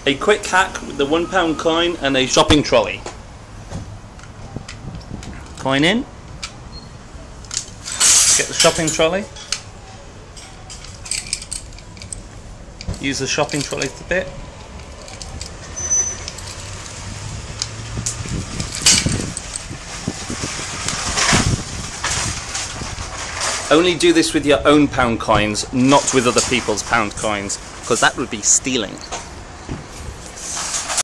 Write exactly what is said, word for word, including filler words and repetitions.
A quick hack with the one pound coin and a shopping trolley. Coin in. Get the shopping trolley. Use the shopping trolley a bit. Only do this with your own pound coins, not with other people's pound coins, because that would be stealing.